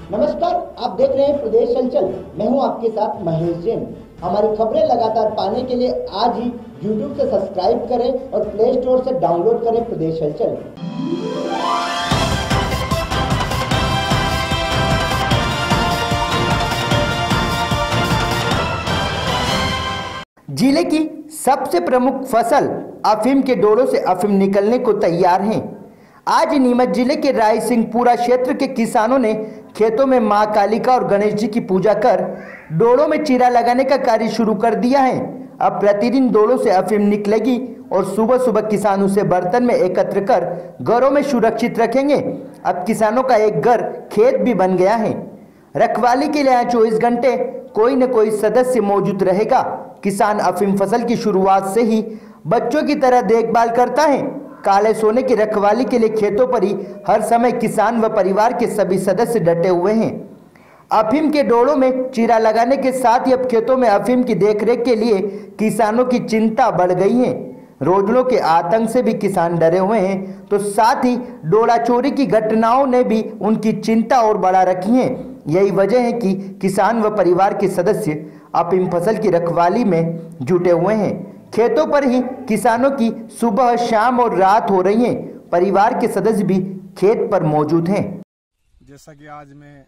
नमस्कार, आप देख रहे हैं प्रदेश हलचल। मैं हूं आपके साथ महेश जैन। हमारी खबरें लगातार पाने के लिए आज ही YouTube से सब्सक्राइब करें और प्ले स्टोर से डाउनलोड करें प्रदेश हलचल। जिले की सबसे प्रमुख फसल अफीम के डोलों से अफीम निकलने को तैयार हैं। आज नीमच जिले के रायसिंहपुरा क्षेत्र के किसानों ने खेतों में मां कालिका और गणेश जी की पूजा कर डोलों में चीरा लगाने का कार्य शुरू कर दिया है। अब प्रतिदिन डोलों से अफीम निकलेगी और सुबह सुबह किसान उसे बर्तन में एकत्र कर घरों में सुरक्षित रखेंगे। अब किसानों का एक घर खेत भी बन गया है। रखवाली के लिए यहाँ 24 घंटे कोई न कोई सदस्य मौजूद रहेगा। किसान अफीम फसल की शुरुआत से ही बच्चों की तरह देखभाल करता है। काले सोने की रखवाली के लिए खेतों पर ही हर समय किसान व परिवार के सभी सदस्य डटे हुए हैं। अफीम के डोलों में चीरा लगाने के साथ ही अब खेतों में अफीम की देखरेख के लिए किसानों की चिंता बढ़ गई है। रोजड़ों के आतंक से भी किसान डरे हुए हैं, तो साथ ही डोला चोरी की घटनाओं ने भी उनकी चिंता और बढ़ा रखी है। यही वजह है कि किसान व परिवार के सदस्य अफीम फसल की रखवाली में जुटे हुए हैं। खेतों पर ही किसानों की सुबह शाम और रात हो रही है। परिवार के सदस्य भी खेत पर मौजूद हैं। जैसा कि आज मैं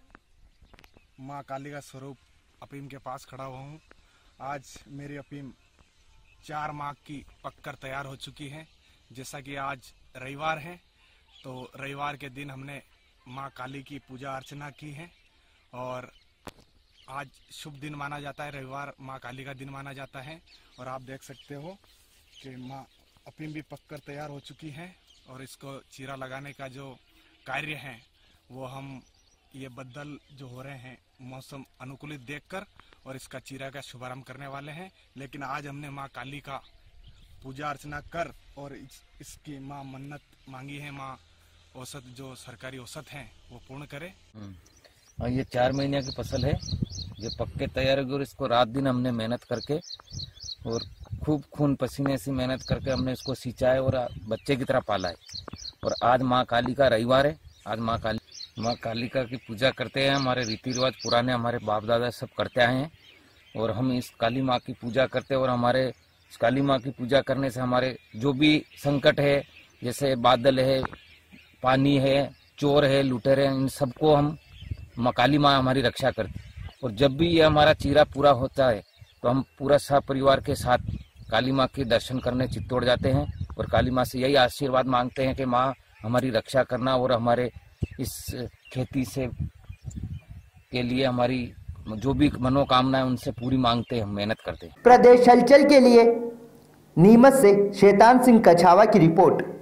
मां काली का स्वरूप अफीम के पास खड़ा हुआ हूँ। आज मेरी अफीम 4 माह की पककर तैयार हो चुकी है। जैसा कि आज रविवार है, तो रविवार के दिन हमने मां काली की पूजा अर्चना की है और आज शुभ दिन माना जाता है। रविवार मां काली का दिन माना जाता है और आप देख सकते हो कि मां अफीम भी पककर तैयार हो चुकी है और इसको चीरा लगाने का जो कार्य है वो हम ये बदल जो हो रहे हैं मौसम अनुकूलित देखकर और इसका चीरा का शुभारंभ करने वाले हैं। लेकिन आज हमने मां काली का पूजा अर्चना कर और इसकी मां मन्नत मांगी है, मां औसत जो सरकारी औसत है वो पूर्ण करे। ये 4 महीने की फसल है जो पक के तैयार होगी और इसको रात दिन हमने मेहनत करके और खूब खून पसीने से मेहनत करके हमने इसको सिंचाया और बच्चे की तरह पाला है। और आज माँ काली का रविवार है। आज माँ कालिका की पूजा करते हैं। हमारे रीति रिवाज पुराने हमारे बाप दादा सब करते आए हैं और हम इस काली माँ की पूजा करते हैं। और हमारे इस काली माँ की पूजा करने से हमारे जो भी संकट है, जैसे बादल है, पानी है, चोर है, लुटेरे हैं, इन सबको हम माँ काली माँ हमारी रक्षा करती। और जब भी ये हमारा चीरा पूरा होता है तो हम पूरा सपरिवार के साथ काली माँ के दर्शन करने चित्तौड़ जाते हैं और काली माँ से यही आशीर्वाद मांगते हैं कि माँ हमारी रक्षा करना और हमारे इस खेती से के लिए हमारी जो भी मनोकामना है उनसे पूरी मांगते हैं, हम मेहनत करते हैं। प्रदेश हलचल के लिए नीमच से शैतान सिंह कछावा की रिपोर्ट।